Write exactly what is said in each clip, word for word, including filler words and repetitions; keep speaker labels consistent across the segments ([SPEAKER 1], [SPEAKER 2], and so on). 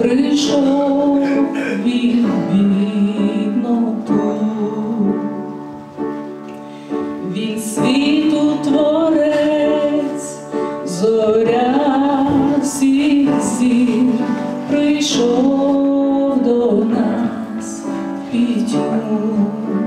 [SPEAKER 1] прийшов він в бідноту. Він світу творець, зоря всіх зір, прийшов до нас в пітьму.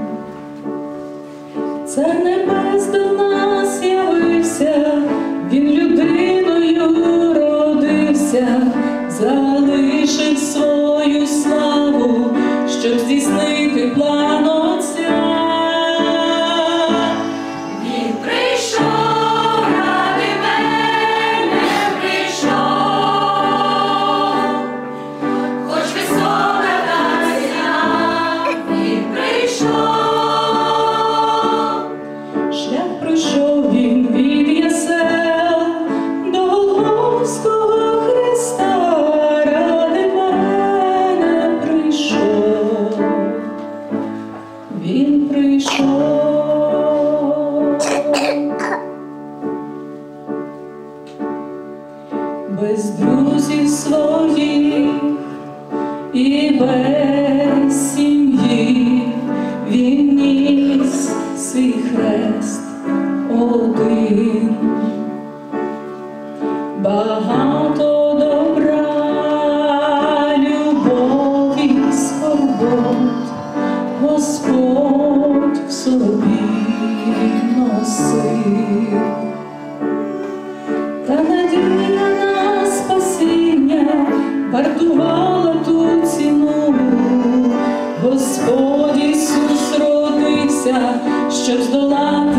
[SPEAKER 1] Цар небес до нас явився, він людиною родився, залишив свою славу, щоб здійснити план Отця.
[SPEAKER 2] Він прийшов, ради мене прийшов, хоч висока та ціна, він прийшов.
[SPEAKER 1] Шлях пройшов він від ясел до Голгофського Христа, ради мене прийшов, він прийшов. Без друзів своїх і без сім'ї він ніс свій хрест один. Багато добра, любові, скорбот Господь в собі носив. Та надія на спасіння вартувала ту ціну. Господь Ісус родився, щоб здолати